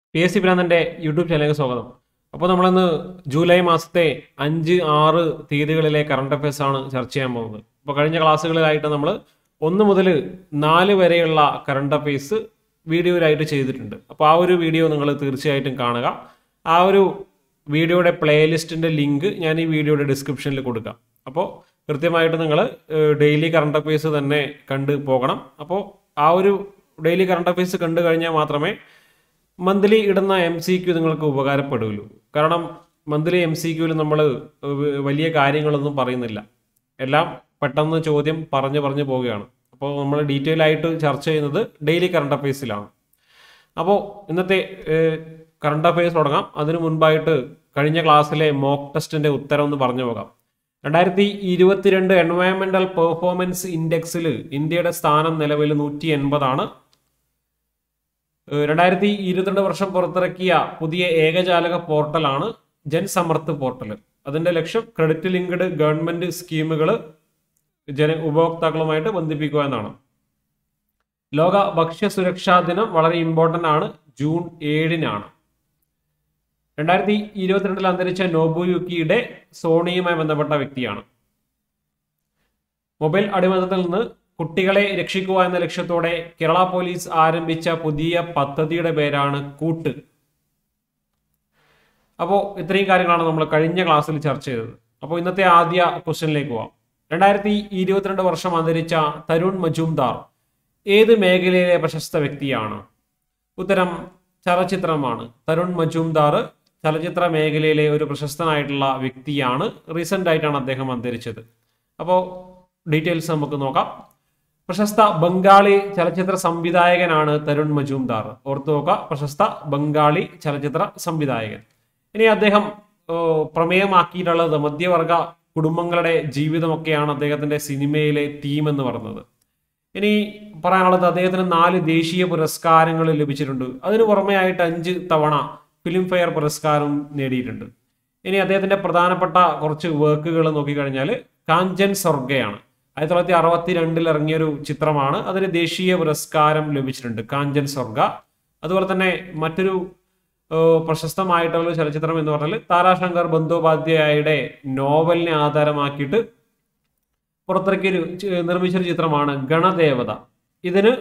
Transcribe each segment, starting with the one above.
PSC പ്രാന്തന്റെ YouTube ചാനലിലേക്ക് സ്വാഗതം. അപ്പോൾ നമ്മളിന്ന് ജൂലൈ മാസത്തെ 5, 6 തീയതികളിലെ കറണ്ട് അഫയേഴ്സ് ആണ് ചർച്ച ചെയ്യാൻ പോകുന്നത്. അപ്പോൾ കഴിഞ്ഞ ക്ലാസ്സുകളിലായിട്ട് നമ്മൾ 1 മുതൽ 4 വരെയുള്ള കറണ്ട് അഫയേഴ്സ് വീഡിയോയിലായിട്ട് ചെയ്തിട്ടുണ്ട്. അപ്പോൾ ആ ഒരു വീഡിയോ നിങ്ങൾ തീർച്ചയായിട്ടും കാണുക. ആ ഒരു വീഡിയോയുടെ പ്ലേലിസ്റ്റിൻ്റെ ലിങ്ക് ഞാൻ ഈ വീഡിയോയുടെ ഡിസ്ക്രിപ്ഷനിൽ കൊടുക്കാം. അപ്പോൾ കൃത്യമായിട്ട് നിങ്ങൾ ഡെയിലി കറണ്ട് അഫയേഴ്സ് തന്നെ കണ്ടു പോകണം. അപ്പോൾ ആ ഒരു ഡെയിലി കറണ്ട് അഫയേഴ്സ് കണ്ടു കഴിഞ്ഞാൽ മാത്രമേ മന്ത്ലി ഇടുന്ന MCQ നിങ്ങൾക്ക് ഉപകാരപ്പെടുകയുള്ളൂ. കാരണം മന്ത്ലി MCQയിൽ നമ്മൾ വലിയ കാര്യങ്ങളൊന്നും പറയുന്നില്ല, എല്ലാം പെട്ടെന്ന് ചോദ്യം പറഞ്ഞു പോവുകയാണ്. അപ്പോൾ നമ്മൾ ഡീറ്റെയിൽ ആയിട്ട് ചർച്ച ചെയ്യുന്നത് ഡെയിലി കറണ്ട് അഫയേഴ്സിലാണ്. അപ്പോൾ ഇന്നത്തെ കറണ്ട് അഫയേഴ്സ് തുടങ്ങാം. അതിനു മുൻപായിട്ട് കഴിഞ്ഞ ക്ലാസ്സിലെ മോക്ക് ടെസ്റ്റിന്റെ ഉത്തരം ഒന്ന് പറഞ്ഞു പോകാം. 2022 എൻവയോൺമെന്റൽ പെർഫോമൻസ് ഇൻഡെക്സിൽ ഇന്ത്യയുടെ സ്ഥാനം നിലവിൽ 180 ആണ്. 2022 വർഷം പുറത്തിറക്കിയ പുതിയ ഏകജാലക പോർട്ടലാണ് ജൻസമർത്ഥ് പോർട്ടൽ. അതിന്റെ ലക്ഷ്യം ക്രെഡിറ്റ് ലിങ്ക്ഡ് ഗവൺമെന്റ് സ്കീമുകൾ ഉപഭോക്താക്കളുമായിട്ട് ബന്ധിപ്പിക്കുക എന്നാണ്. ലോക ഭക്ഷ്യ സുരക്ഷാ ദിനം വളരെ ഇമ്പോർട്ടന്റ് ആണ്, ജൂൺ 7-നാണ്. 2022 അന്തരിച്ച നോബുയുക്കിയുടെ സോണിയുമായി ബന്ധപ്പെട്ട വ്യക്തിയാണ്. മൊബൈൽ അടിമത്തത്തിൽ നിന്ന് കുട്ടികളെ രക്ഷിക്കുക എന്ന ലക്ഷ്യത്തോടെ കേരള പോലീസ് ആരംഭിച്ച പുതിയ പദ്ധതിയുടെ പേരാണ് കൂട്ട്. അപ്പോൾ ഇത്രയും കാര്യങ്ങളാണ് നമ്മൾ കഴിഞ്ഞ ക്ലാസ്സിൽ ചർച്ച ചെയ്തത്. അപ്പോൾ ഇന്നത്തെ ആദ്യ ക്വസ്റ്റ്യനിലേക്ക് പോവാം. 2022 വർഷം അന്തരിച്ച തരുൺ മജുംദാർ ഏത് മേഖലയിലെ പ്രശസ്ത വ്യക്തിയാണ്? ഉത്തരം ചലച്ചിത്രമാണ്. തരുൺ മജുംദാർ ചലച്ചിത്ര മേഖലയിലെ ഒരു പ്രശസ്തനായിട്ടുള്ള വ്യക്തിയാണ്. റീസെന്റ് ആയിട്ടാണ് അദ്ദേഹം അന്തരിച്ചത്. അപ്പോൾ ഡീറ്റെയിൽസ് നമുക്ക് നോക്കാം. പ്രശസ്ത ബംഗാളി ചലച്ചിത്ര സംവിധായകനാണ് തരുൺ മജുംദാർ. ഓർത്തു നോക്കുക, പ്രശസ്ത ബംഗാളി ചലച്ചിത്ര സംവിധായകൻ. ഇനി അദ്ദേഹം പ്രമേയമാക്കിയിട്ടുള്ളത് മധ്യവർഗ കുടുംബങ്ങളുടെ ജീവിതമൊക്കെയാണ് അദ്ദേഹത്തിന്റെ സിനിമയിലെ തീം എന്ന് പറയുന്നത്. ഇനി പറയാനുള്ളത് അദ്ദേഹത്തിന് 4 ദേശീയ പുരസ്കാരങ്ങൾ ലഭിച്ചിട്ടുണ്ട്. അതിനു പുറമെ ആയിട്ട് 5 തവണ ഫിലിം ഫെയർ പുരസ്കാരം നേടിയിട്ടുണ്ട്. ഇനി അദ്ദേഹത്തിന്റെ പ്രധാനപ്പെട്ട കുറച്ച് വർക്കുകൾ നോക്കിക്കഴിഞ്ഞാൽ കാഞ്ചൻ സ്വർഗയാണ്. 1962 ഇറങ്ങിയൊരു ചിത്രമാണ്. അതിന് ദേശീയ പുരസ്കാരം ലഭിച്ചിട്ടുണ്ട്, കാഞ്ചൻ സ്വർഗ. അതുപോലെ തന്നെ മറ്റൊരു പ്രശസ്തമായിട്ടുള്ള ചലച്ചിത്രം എന്ന് പറഞ്ഞാൽ താരാശങ്കർ ബന്ദോപാധ്യായയുടെ നോവലിനെ ആധാരമാക്കിയിട്ട് നിർമ്മിച്ചൊരു ചിത്രമാണ് ഗണദേവത. ഇതിന്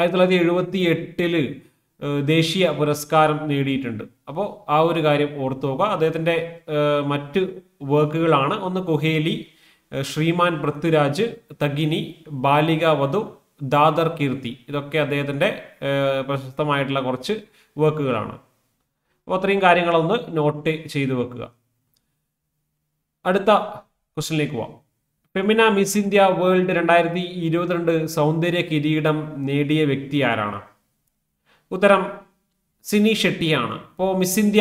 1978 ദേശീയ പുരസ്കാരം നേടിയിട്ടുണ്ട്. അപ്പോൾ ആ ഒരു കാര്യം ഓർത്തു നോക്കുക. അദ്ദേഹത്തിന്റെ മറ്റ് വർക്കുകളാണ് ഒന്ന് കുഹേലി, ശ്രീമാൻ പൃഥ്വിരാജ്, തഗിനി, ബാലിക വധു, ദാദർ കീർത്തി. ഇതൊക്കെ അദ്ദേഹത്തിന്റെ പ്രശസ്തമായിട്ടുള്ള കുറച്ച് വർക്കുകളാണ്. അപ്പോൾ അത്രയും കാര്യങ്ങളൊന്ന് നോട്ട് ചെയ്തു വെക്കുക. അടുത്ത ക്വസ്റ്റ്യനിലേക്ക് പോവാം. ഫെമിന മിസ് ഇന്ത്യ വേൾഡ് 2022 സൗന്ദര്യ കിരീടം നേടിയ വ്യക്തി ആരാണ്? ഉത്തരം സിനി ഷെട്ടിയാണ്. അപ്പോൾ മിസ് ഇന്ത്യ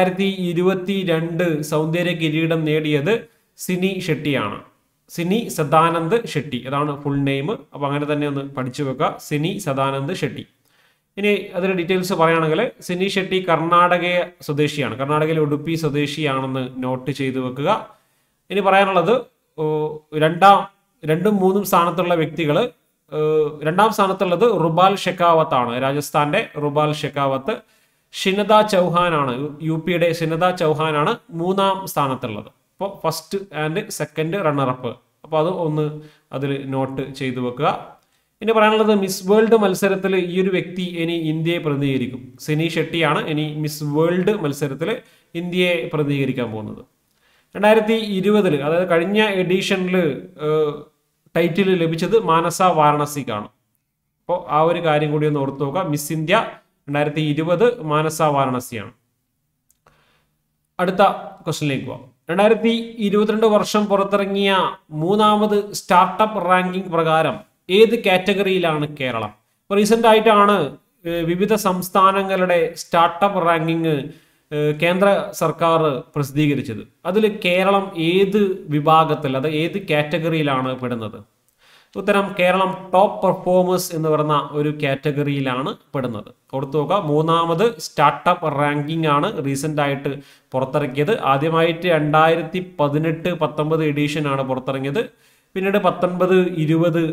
2022 സൗന്ദര്യ കിരീടം നേടിയത് സിനി ഷെട്ടിയാണ്. സിനി സദാനന്ദ് ഷെട്ടി, അതാണ് ഫുൾ നെയിം. അപ്പോൾ അങ്ങനെ തന്നെ ഒന്ന് പഠിച്ചു വെക്കുക, സിനി സദാനന്ദ് ഷെട്ടി. ഇനി അതിന്റെ ഡീറ്റെയിൽസ് പറയുകയാണെങ്കിൽ സിനി ഷെട്ടി കർണാടക സ്വദേശിയാണ്. കർണാടകയിലെ ഉടുപ്പി സ്വദേശിയാണെന്ന് നോട്ട് ചെയ്തു വെക്കുക. ഇനി പറയാനുള്ളത് 2ഉം 3ഉം സ്ഥാനത്തുള്ള വ്യക്തികൾ. 2ാം സ്ഥാനത്തുള്ളത് റുബാൽ ഷെക്കാവത്ത് ആണ്, രാജസ്ഥാന്റെ റുബാൽ ഷെക്കാവത്ത്. ഷിനദ ചൗഹാനാണ്, UPയുടെ ഷിനദ ചൗഹാനാണ് 3ാം സ്ഥാനത്തുള്ളത്. അപ്പോൾ ഫസ്റ്റ് ആൻഡ് സെക്കൻഡ് റണ്ണറപ്പ്. അപ്പോൾ അത് ഒന്ന് അതിൽ നോട്ട് ചെയ്തു വെക്കുക. ഇനി പറയാനുള്ളത് മിസ് വേൾഡ് മത്സരത്തിൽ ഈ ഒരു വ്യക്തി ഇനി ഇന്ത്യയെ പ്രതിനിധീകരിക്കും. സിനി ഷെട്ടിയാണ് ഇനി മിസ് വേൾഡ് മത്സരത്തിൽ ഇന്ത്യയെ പ്രതിനിധീകരിക്കാൻ പോകുന്നത്. 2020 അതായത് കഴിഞ്ഞ എഡിഷനിൽ ടൈറ്റിൽ ലഭിച്ചത് മാനസ വാരണസിക്കാണ്. അപ്പോൾ ആ ഒരു കാര്യം കൂടി ഒന്ന് ഓർത്തു നോക്കുക. മിസ് ഇന്ത്യ 2020 മാനസ വാരണസിയാണ്. അടുത്ത ക്വസ്റ്റ്യനിലേക്ക് പോവാം. 2022 വർഷം പുറത്തിറങ്ങിയ 3ാമത് സ്റ്റാർട്ടപ്പ് റാങ്കിംഗ് പ്രകാരം ഏത് കാറ്റഗറിയിലാണ് കേരളം? റീസെന്റ് ആയിട്ടാണ് വിവിധ സംസ്ഥാനങ്ങളുടെ സ്റ്റാർട്ടപ്പ് റാങ്കിങ് കേന്ദ്ര സർക്കാർ പ്രസിദ്ധീകരിച്ചത്. അതിൽ കേരളം ഏത് വിഭാഗത്തിൽ, അത് ഏത് കാറ്റഗറിയിലാണ് പെടുന്നത്? ഉത്തരം കേരളം ടോപ്പ് പെർഫോമേഴ്സ് എന്ന് പറയുന്ന ഒരു കാറ്റഗറിയിലാണ് പെടുന്നത്. ഓർത്തു നോക്കുക, 3ാമത് സ്റ്റാർട്ടപ്പ് റാങ്കിംഗ് ആണ് റീസെന്റ് ആയിട്ട് പുറത്തിറക്കിയത്. ആദ്യമായിട്ട് 2018-19 എഡിഷൻ ആണ് പുറത്തിറങ്ങിയത്. പിന്നീട് 19-20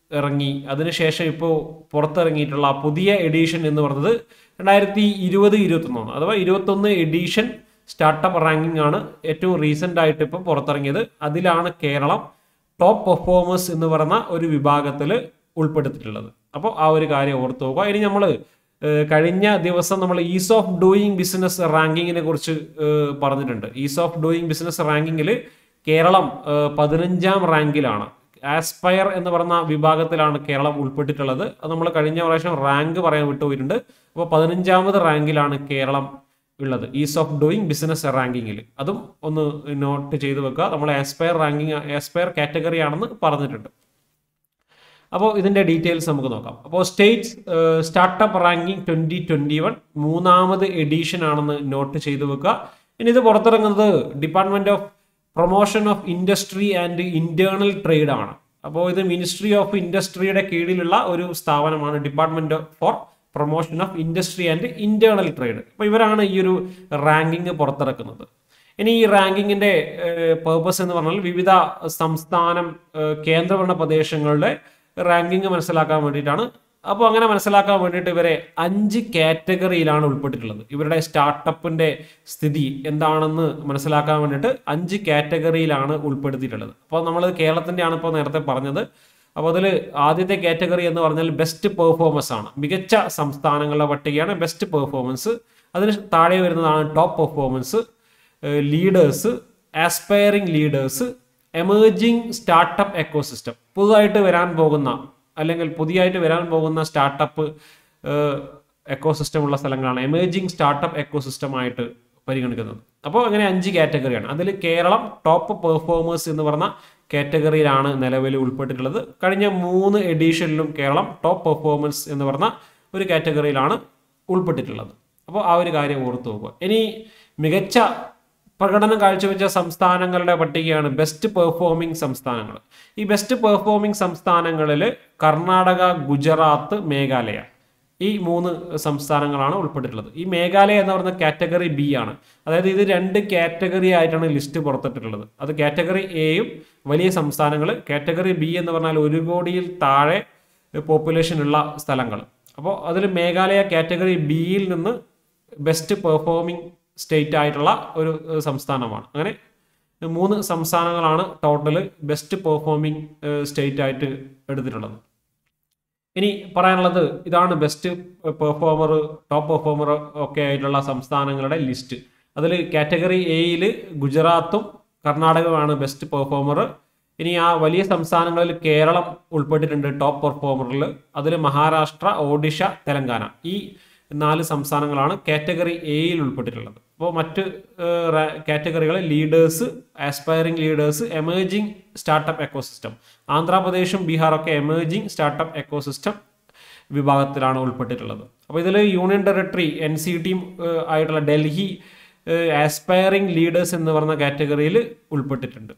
ഇറങ്ങി. അതിനുശേഷം ഇപ്പോൾ പുറത്തിറങ്ങിയിട്ടുള്ള പുതിയ എഡീഷൻ എന്ന് പറയുന്നത് 2020-21 അഥവാ 21 എഡീഷൻ സ്റ്റാർട്ടപ്പ് റാങ്കിങ് ആണ് ഏറ്റവും റീസെന്റ് ആയിട്ട് ഇപ്പോൾ പുറത്തിറങ്ങിയത്. അതിലാണ് കേരളം ടോപ്പ് പെർഫോമേഴ്സ് എന്ന് പറയുന്ന ഒരു വിഭാഗത്തിൽ ഉൾപ്പെടുത്തിയിട്ടുള്ളത്. അപ്പോൾ ആ ഒരു കാര്യം ഓർത്ത് നോക്കുക. ഇനി നമ്മൾ കഴിഞ്ഞ ദിവസം നമ്മൾ ഈസ് ഓഫ് ഡൂയിങ് ബിസിനസ് റാങ്കിങ്ങിനെ കുറിച്ച് പറഞ്ഞിട്ടുണ്ട്. ഈസ് ഓഫ് ഡൂയിങ് ബിസിനസ് റാങ്കിങ്ങിൽ കേരളം 15ാം റാങ്കിലാണ്. ആസ്പയർ എന്ന് പറയുന്ന വിഭാഗത്തിലാണ് കേരളം ഉൾപ്പെട്ടിട്ടുള്ളത്. അത് നമ്മൾ കഴിഞ്ഞ പ്രാവശ്യം റാങ്ക് പറയാൻ വിട്ടുപോയിട്ടുണ്ട്. അപ്പോൾ 15ാമത് റാങ്കിലാണ് കേരളം ഉള്ളത് ഈസ് ഓഫ് ഡൂയിങ് ബിസിനസ് റാങ്കിങ്ങിൽ. അതും ഒന്ന് നോട്ട് ചെയ്ത് വെക്കുക. നമ്മൾ ആസ്പയർ കാറ്റഗറി ആണെന്ന് പറഞ്ഞിട്ടുണ്ട്. അപ്പോൾ ഇതിന്റെ ഡീറ്റെയിൽസ് നമുക്ക് നോക്കാം. അപ്പോൾ സ്റ്റേറ്റ് സ്റ്റാർട്ടപ്പ് റാങ്കിങ് 2021 3ാമത് എഡീഷൻ ആണെന്ന് നോട്ട് ചെയ്ത് വെക്കുക. ഇനി ഇത് പുറത്തിറങ്ങുന്നത് department of promotion of industry and internal trade ആണ്. അപ്പോൾ ഇത് മിനിസ്ട്രി ഓഫ് ഇൻഡസ്ട്രിയുടെ കീഴിലുള്ള ഒരു സ്ഥാപനമാണ്, department for promotion of industry and internal trade. അപ്പോൾ ഇവരാണ് ഈ ഒരു റാങ്കിങ് പുറത്തിറക്കുന്നത്. ഇനി ഈ റാങ്കിങ്ങിന്റെ പേർപ്പസ് എന്ന് പറഞ്ഞാൽ വിവിധ സംസ്ഥാനം കേന്ദ്രഭരണ പ്രദേശങ്ങളുടെ റാങ്കിങ് മനസ്സിലാക്കാൻ വേണ്ടിയിട്ടാണ്. അപ്പോൾ അങ്ങനെ മനസ്സിലാക്കാൻ വേണ്ടിയിട്ട് ഇവരെ 5 കാറ്റഗറിയിലാണ് ഉൾപ്പെട്ടിട്ടുള്ളത്. ഇവരുടെ സ്റ്റാർട്ടപ്പിന്റെ സ്ഥിതി എന്താണെന്ന് മനസ്സിലാക്കാൻ വേണ്ടിയിട്ട് 5 കാറ്റഗറിയിലാണ് ഉൾപ്പെടുത്തിയിട്ടുള്ളത്. അപ്പോൾ നമ്മൾ കേരളത്തിന്റെ ആണ് ഇപ്പോൾ നേരത്തെ പറഞ്ഞത്. അപ്പോൾ അതിൽ ആദ്യത്തെ കാറ്റഗറി എന്ന് പറഞ്ഞാൽ ബെസ്റ്റ് പെർഫോമൻസ് ആണ്. മികച്ച സംസ്ഥാനങ്ങളുടെ പട്ടികയാണ് ബെസ്റ്റ് പെർഫോമൻസ്. അതിന് താഴെ വരുന്നതാണ് top performance, leaders, aspiring leaders, emerging startup ecosystem. പുതിയതായിട്ട് വരാൻ പോകുന്ന സ്റ്റാർട്ടപ്പ് എക്കോസിസ്റ്റം ഉള്ള സ്ഥലങ്ങളാണ് എമേർജിംഗ് സ്റ്റാർട്ടപ്പ് എക്കോസിസ്റ്റം ആയിട്ട് പരിഗണിക്കുന്നത്. അപ്പോൾ അങ്ങനെ 5 കാറ്റഗറിയാണ്. അതിൽ കേരളം ടോപ്പ് പെർഫോമേഴ്സ് എന്ന് പറഞ്ഞ കാറ്റഗറിയിലാണ് നിലവിൽ ഉൾപ്പെട്ടിട്ടുള്ളത്. കഴിഞ്ഞ 3 എഡീഷനിലും കേരളം ടോപ്പ് പെർഫോമൻസ് എന്ന് പറഞ്ഞ ഒരു കാറ്റഗറിയിലാണ് ഉൾപ്പെട്ടിട്ടുള്ളത്. അപ്പോൾ ആ ഒരു കാര്യം ഓർത്തു നോക്കുക. ഇനി മികച്ച പ്രകടനം കാഴ്ചവെച്ച സംസ്ഥാനങ്ങളുടെ പട്ടികയാണ് ബെസ്റ്റ് പെർഫോമിംഗ് സംസ്ഥാനങ്ങൾ. ഈ ബെസ്റ്റ് പെർഫോമിംഗ് സംസ്ഥാനങ്ങളിൽ കർണാടക, ഗുജറാത്ത്, മേഘാലയ ഈ 3 സംസ്ഥാനങ്ങളാണ് ഉൾപ്പെട്ടിട്ടുള്ളത്. ഈ മേഘാലയ എന്ന് പറയുന്ന കാറ്റഗറി ബി ആണ്. അതായത് ഇത് 2 കാറ്റഗറി ആയിട്ടാണ് ലിസ്റ്റ് പുറത്തിട്ടുള്ളത്. അത് കാറ്റഗറി എയും വലിയ സംസ്ഥാനങ്ങൾ, കാറ്റഗറി ബി എന്ന് പറഞ്ഞാൽ 1 കോടിയിൽ താഴെ പോപ്പുലേഷൻ ഉള്ള സ്ഥലങ്ങൾ. അപ്പോൾ അതിൽ മേഘാലയ കാറ്റഗറി ബിയിൽ നിന്ന് ബെസ്റ്റ് പെർഫോമിംഗ് സ്റ്റേറ്റ് ആയിട്ടുള്ള ഒരു സംസ്ഥാനമാണ്. അങ്ങനെ 3 സംസ്ഥാനങ്ങളാണ് ടോട്ടൽ ബെസ്റ്റ് പെർഫോമിംഗ് സ്റ്റേറ്റ് ആയിട്ട് എടുത്തിട്ടുള്ളത്. ഇനി പറയാനുള്ളത് ഇതാണ് ബെസ്റ്റ് പെർഫോമർ, ടോപ്പ് പെർഫോമർ ഒക്കെ ആയിട്ടുള്ള സംസ്ഥാനങ്ങളുടെ ലിസ്റ്റ്. അതിൽ കാറ്റഗറി എയിൽ ഗുജറാത്തും കർണാടകവുമാണ് ബെസ്റ്റ് പെർഫോമർ. ഇനി ആ വലിയ സംസ്ഥാനങ്ങളിൽ കേരളം ഉൾപ്പെട്ടിട്ടുണ്ട് ടോപ്പ് പെർഫോമറിൽ. അതിൽ മഹാരാഷ്ട്ര, ഒഡീഷ, തെലങ്കാന ഈ 4 സംസ്ഥാനങ്ങളാണ് കാറ്റഗറി എയിൽ ഉൾപ്പെട്ടിട്ടുള്ളത്. അപ്പോൾ മറ്റ് കാറ്റഗറികൾ leaders, aspiring leaders, emerging startup ecosystem. ആന്ധ്രാപ്രദേശും ബീഹാറൊക്കെ എമേർജിംഗ് സ്റ്റാർട്ടപ്പ് എക്കോസിസ്റ്റം വിഭാഗത്തിലാണ് ഉൾപ്പെട്ടിട്ടുള്ളത്. അപ്പോൾ ഇതിൽ യൂണിയൻ ടെറിട്ടറി NCT ആയിട്ടുള്ള ഡൽഹി ആസ്പയറിംഗ് ലീഡേഴ്സ് എന്ന് പറഞ്ഞ കാറ്റഗറിയിൽ ഉൾപ്പെട്ടിട്ടുണ്ട്.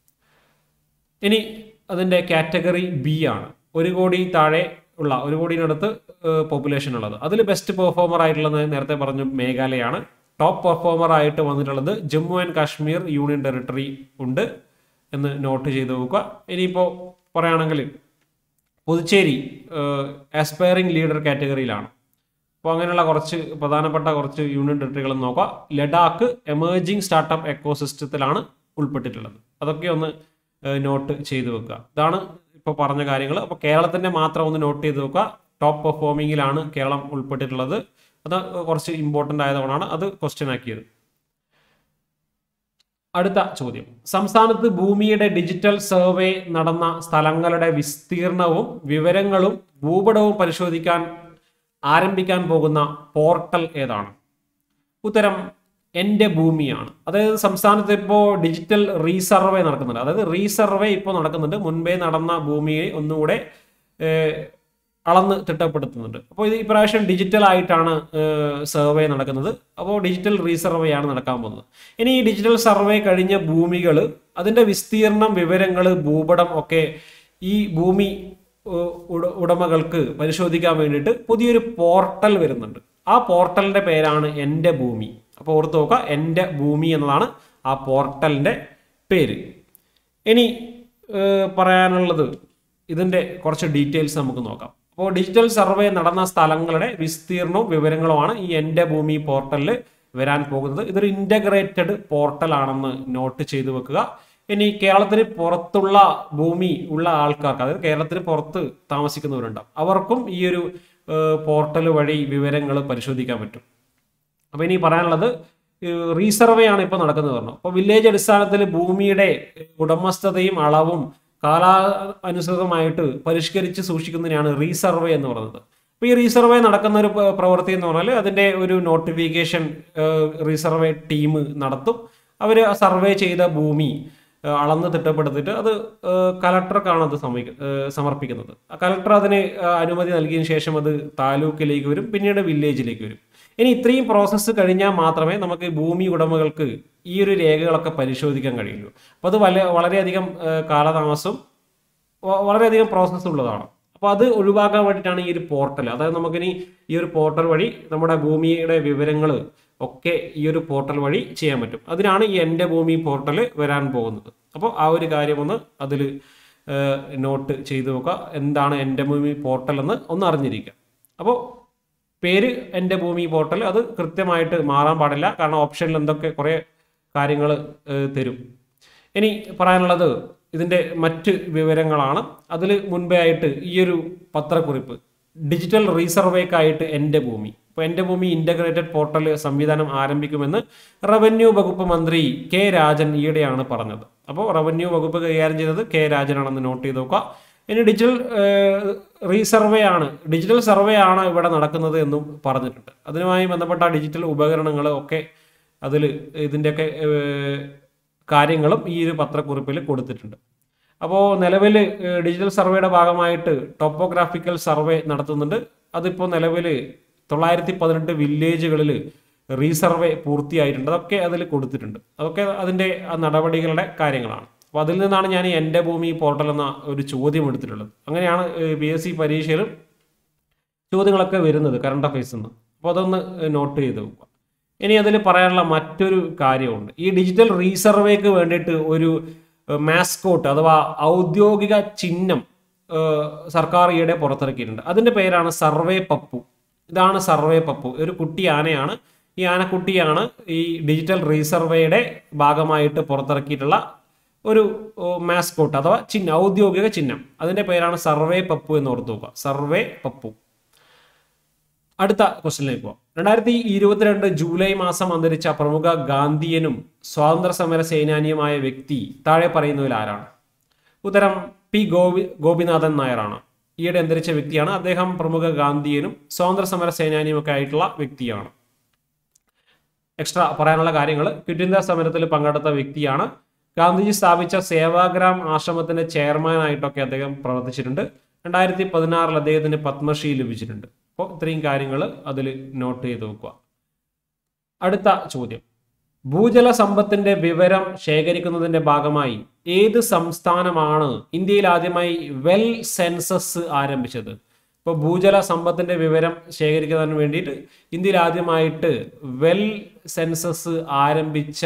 ഇനി അതിൻ്റെ കാറ്റഗറി ബി ആണ്. 1 കോടി താഴെ ഉള്ള 1 കോടിനടുത്ത് പോപ്പുലേഷൻ ഉള്ളത്. അതിൽ ബെസ്റ്റ് പെർഫോമർ ആയിട്ടുള്ളത് നേരത്തെ പറഞ്ഞു മേഘാലയാണ്. ടോപ്പ് പെർഫോമർ ആയിട്ട് വന്നിട്ടുള്ളത് Jammu and Kashmir union territory ഉണ്ട് എന്ന് നോട്ട് ചെയ്ത് നോക്കുക. ഇനിയിപ്പോൾ പറയുകയാണെങ്കിൽ പുതുച്ചേരി ആസ്പയറിംഗ് ലീഡർ കാറ്റഗറിയിലാണ്. അപ്പോൾ അങ്ങനെയുള്ള പ്രധാനപ്പെട്ട കുറച്ച് യൂണിയൻ ടെറിട്ടറികൾ നോക്കുക. ലഡാക്ക് എമേർജിംഗ് സ്റ്റാർട്ടപ്പ് എക്കോസിസ്റ്റത്തിലാണ് ഉൾപ്പെട്ടിട്ടുള്ളത്. അതൊക്കെ ഒന്ന് നോട്ട് ചെയ്ത് വെക്കുക. ഇതാണ് ഇപ്പോൾ പറഞ്ഞ കാര്യങ്ങൾ. അപ്പോൾ കേരളത്തിൻ്റെ മാത്രം ഒന്ന് നോട്ട് ചെയ്ത് വെക്കുക. ടോപ്പ് പെർഫോമിങ്ങിലാണ് കേരളം ഉൾപ്പെട്ടിട്ടുള്ളത്. അത് കുറച്ച് ഇമ്പോർട്ടൻ്റ് ആയതുകൊണ്ടാണ് അത് ക്വസ്റ്റ്യൻ ആക്കിയത്. അടുത്ത ചോദ്യം, സംസ്ഥാനത്ത് ഭൂമിയുടെ ഡിജിറ്റൽ സർവേ നടന്ന സ്ഥലങ്ങളുടെ വിസ്തീർണവും വിവരങ്ങളും ഭൂപടവും പരിശോധിക്കാൻ ആരംഭിക്കാൻ പോകുന്ന പോർട്ടൽ ഏതാണ്? ഉത്തരം എൻ്റെ ഭൂമിയാണ്. അതായത് സംസ്ഥാനത്ത് ഇപ്പോൾ ഡിജിറ്റൽ റീസർവേ നടക്കുന്നുണ്ട്. അതായത് റീസർവേ ഇപ്പോൾ നടക്കുന്നുണ്ട്. മുൻപേ നടന്ന ഭൂമിയെ ഒന്നുകൂടെ അളന്ന് തിട്ടപ്പെടുത്തുന്നുണ്ട്. അപ്പോൾ ഇത് ഇപ്രാവശ്യം ഡിജിറ്റൽ ആയിട്ടാണ് സർവേ നടക്കുന്നത്. അപ്പോൾ ഡിജിറ്റൽ റീസർവേ ആണ് നടക്കാൻ പോകുന്നത്. ഇനി ഈ ഡിജിറ്റൽ സർവേ കഴിഞ്ഞ ഭൂമികൾ, അതിൻ്റെ വിസ്തീർണം, വിവരങ്ങൾ, ഭൂപടം ഒക്കെ ഈ ഭൂമി ഉടമകൾക്ക് പരിശോധിക്കാൻ വേണ്ടിയിട്ട് പുതിയൊരു പോർട്ടൽ വരുന്നുണ്ട്. ആ പോർട്ടലിൻ്റെ പേരാണ് എൻ്റെ ഭൂമി. അപ്പോൾ ഓർത്ത് നോക്കുക, എൻ്റെ ഭൂമി എന്നതാണ് ആ പോർട്ടലിൻ്റെ പേര്. ഇനി പറയാനുള്ളത് ഇതിൻ്റെ കുറച്ച് ഡീറ്റെയിൽസ് നമുക്ക് നോക്കാം. അപ്പോൾ ഡിജിറ്റൽ സർവേ നടന്ന സ്ഥലങ്ങളുടെ വിസ്തീർണവും വിവരങ്ങളുമാണ് ഈ എൻ്റെ ഭൂമി പോർട്ടലിൽ വരാൻ പോകുന്നത്. ഇതൊരു ഇൻ്റഗ്രേറ്റഡ് പോർട്ടലാണെന്ന് നോട്ട് ചെയ്തു വെക്കുക. ഇനി കേരളത്തിന് പുറത്തുള്ള ഭൂമി ഉള്ള ആൾക്കാർക്ക്, അതായത് കേരളത്തിന് പുറത്ത് താമസിക്കുന്നവരുണ്ടാവും, അവർക്കും ഈ ഒരു പോർട്ടൽ വഴി വിവരങ്ങൾ പരിശോധിക്കാൻ പറ്റും. അപ്പോൾ ഇനി പറയാനുള്ളത് റീസർവേ ആണ് ഇപ്പോൾ നടക്കുന്നത് പറഞ്ഞു. അപ്പോൾ വില്ലേജ് അടിസ്ഥാനത്തിൽ ഭൂമിയുടെ ഉടമസ്ഥതയും അളവും കാലാനുസൃതമായിട്ട് പരിഷ്കരിച്ച് സൂക്ഷിക്കുന്നതിനാണ് റീസർവേ എന്ന് പറയുന്നത്. അപ്പോൾ ഈ റീസർവേ നടക്കുന്ന ഒരു പ്രവൃത്തി എന്ന് പറഞ്ഞാൽ അതിൻ്റെ ഒരു നോട്ടിഫിക്കേഷൻ റീസർവേ ടീം നടത്തും. അവർ സർവേ ചെയ്ത ഭൂമി അളന്ന് തിട്ടപ്പെടുത്തിയിട്ട് അത് കലക്ടർക്കാണ് അത് സമർപ്പിക്കുന്നത്. കലക്ടർ അതിന് അനുമതി നൽകിയതിനു ശേഷം അത് താലൂക്കിലേക്ക് വരും, പിന്നീട് വില്ലേജിലേക്ക് വരും. ഇനി ഇത്രയും പ്രോസസ്സ് കഴിഞ്ഞാൽ മാത്രമേ നമുക്ക് ഭൂമി ഉടമകൾക്ക് ഈ ഒരു രേഖകളൊക്കെ പരിശോധിക്കാൻ കഴിയുള്ളൂ. അപ്പോൾ അത് വളരെയധികം കാലതാമസം, വളരെയധികം പ്രോസസ്സ് ഉള്ളതാണ്. അപ്പോൾ അത് ഒഴിവാക്കാൻ വേണ്ടിയിട്ടാണ് ഈ ഒരു പോർട്ടൽ. അതായത് നമുക്കിനി ഈ ഒരു പോർട്ടൽ വഴി നമ്മുടെ ഭൂമിയുടെ വിവരങ്ങൾ ഒക്കെ ഈ ഒരു പോർട്ടൽ വഴി ചെയ്യാൻ പറ്റും. അതിനാണ് ഈ എൻ്റെ ഭൂമി പോർട്ടൽ വരാൻ പോകുന്നത്. അപ്പോൾ ആ ഒരു കാര്യമൊന്ന് അതിൽ നോട്ട് ചെയ്തു നോക്കുക. എന്താണ് എൻ്റെ ഭൂമി പോർട്ടൽ എന്ന് ഒന്ന് അറിഞ്ഞിരിക്കുക. അപ്പോൾ പേര് എൻ്റെ ഭൂമി പോർട്ടൽ, അത് കൃത്യമായിട്ട് മാറാൻ പാടില്ല. കാരണം ഓപ്ഷനിൽ എന്തൊക്കെ കുറേ കാര്യങ്ങൾ തരും. ഇനി പറയാനുള്ളത് ഇതിൻ്റെ മറ്റ് വിവരങ്ങളാണ്. അതിൽ മുൻപേ ആയിട്ട് ഈ ഒരു പത്രക്കുറിപ്പ് ഡിജിറ്റൽ റീസർവേക്കായിട്ട് എൻ്റെ ഭൂമി, ഇപ്പോൾ എൻ്റെ ഭൂമി ഇൻ്റഗ്രേറ്റഡ് പോർട്ടൽ സംവിധാനം ആരംഭിക്കുമെന്ന് റവന്യൂ വകുപ്പ് മന്ത്രി കെ രാജൻ ഈയിടെയാണ് പറഞ്ഞത്. അപ്പോൾ റവന്യൂ വകുപ്പ് കൈകാര്യം ചെയ്തത് കെ രാജനാണെന്ന് നോട്ട് ചെയ്ത് നോക്കുക. ഇനി ഡിജിറ്റൽ സർവേ ആണ് ഇവിടെ നടക്കുന്നത് എന്നും പറഞ്ഞിട്ടുണ്ട്. അതിനുമായി ബന്ധപ്പെട്ട ഡിജിറ്റൽ ഉപകരണങ്ങൾ ഒക്കെ അതിൽ ഇതിൻ്റെയൊക്കെ കാര്യങ്ങളും ഈ ഒരു പത്രക്കുറിപ്പിൽ കൊടുത്തിട്ടുണ്ട്. അപ്പോൾ നിലവിൽ ഡിജിറ്റൽ സർവേയുടെ ഭാഗമായിട്ട് ടോപ്പോഗ്രാഫിക്കൽ സർവേ നടത്തുന്നുണ്ട്. അതിപ്പോൾ നിലവിൽ 918 വില്ലേജുകളിൽ റീസർവേ പൂർത്തിയായിട്ടുണ്ട്. അതൊക്കെ അതിൽ കൊടുത്തിട്ടുണ്ട്. അതൊക്കെ അതിൻ്റെ നടപടികളുടെ കാര്യങ്ങളാണ്. അപ്പോൾ അതിൽ നിന്നാണ് ഞാൻ എൻ്റെ ഭൂമി പോർട്ടൽ എന്ന ഒരു ചോദ്യം എടുത്തിട്ടുള്ളത്. അങ്ങനെയാണ് PSC പരീക്ഷയിലും ചോദ്യങ്ങളൊക്കെ വരുന്നത് കറണ്ട് അഫയേഴ്സ് നിന്ന്. അപ്പോൾ അതൊന്ന് നോട്ട് ചെയ്ത് വെക്കുക. ഇനി അതിൽ പറയാനുള്ള മറ്റൊരു കാര്യമുണ്ട്. ഈ ഡിജിറ്റൽ റീസർവേക്ക് വേണ്ടിയിട്ട് ഒരു മാസ്കോട്ട് അഥവാ ഔദ്യോഗിക ചിഹ്നം സർക്കാർ ഈയിടെ പുറത്തിറക്കിയിട്ടുണ്ട്. അതിൻ്റെ പേരാണ് സർവേ പപ്പു. ഇതാണ് സർവേ പപ്പു. ഒരു കുട്ടി ആനയാണ്. ഈ ആനക്കുട്ടിയാണ് ഈ ഡിജിറ്റൽ റീസർവേയുടെ ഭാഗമായിട്ട് പുറത്തിറക്കിയിട്ടുള്ള ഒരു മാസ്കോട്ട് അഥവാ ഔദ്യോഗിക ചിഹ്നം. അതിൻ്റെ പേരാണ് സർവേ പപ്പു എന്ന് ഓർത്തു നോക്കുക. സർവേ പപ്പു. അടുത്ത ക്വസ്റ്റ്യനിലേക്ക് പോകാം. 2022 ജൂലൈ മാസം അന്തരിച്ച പ്രമുഖ ഗാന്ധിയനും സ്വാതന്ത്ര്യ സമര സേനാനിയുമായ വ്യക്തി താഴെ പറയുന്നതിൽ ആരാണ്? ഉത്തരം പി. ഗോപിനാഥൻ നായരാണ്. ഈയിടെ അന്തരിച്ച വ്യക്തിയാണ്. അദ്ദേഹം പ്രമുഖ ഗാന്ധിയനും സ്വാതന്ത്ര്യ സമര സേനാനിയും ഒക്കെ ആയിട്ടുള്ള വ്യക്തിയാണ്. എക്സ്ട്രാ പറയാനുള്ള കാര്യങ്ങൾ: ക്വിറ്റ് ഇന്ത്യ സമരത്തിൽ പങ്കെടുത്ത വ്യക്തിയാണ്. ഗാന്ധിജി സ്ഥാപിച്ച സേവാഗ്രാം ആശ്രമത്തിന്റെ ചെയർമാനായിട്ടൊക്കെ അദ്ദേഹം പ്രവർത്തിച്ചിട്ടുണ്ട്. 2016 അദ്ദേഹത്തിന് പത്മശ്രീ ലഭിച്ചിട്ടുണ്ട്. അപ്പോൾ ഇത്രയും കാര്യങ്ങൾ അതിൽ നോട്ട് ചെയ്ത് വെക്കുക. അടുത്ത ചോദ്യം: ഭൂജല സമ്പത്തിന്റെ വിവരം ശേഖരിക്കുന്നതിന്റെ ഭാഗമായി ഏത് സംസ്ഥാനമാണ് ഇന്ത്യയിൽ ആദ്യമായി വെൽ സെൻസസ് ആരംഭിച്ചത്? ഇപ്പോൾ ഭൂജല സമ്പത്തിന്റെ വിവരം ശേഖരിക്കുന്നതിന് വേണ്ടിയിട്ട് ഇന്ത്യയിൽ ആദ്യമായിട്ട് വെൽ സെൻസസ് ആരംഭിച്ച